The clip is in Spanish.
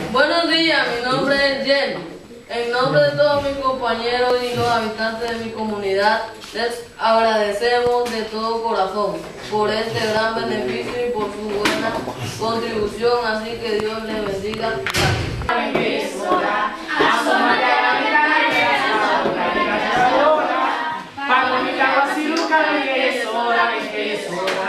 Buenos días, mi nombre es Jenny. En nombre de todos mis compañeros y los habitantes de mi comunidad, les agradecemos de todo corazón por este gran beneficio y por su buena contribución, así que Dios les bendiga. Gracias.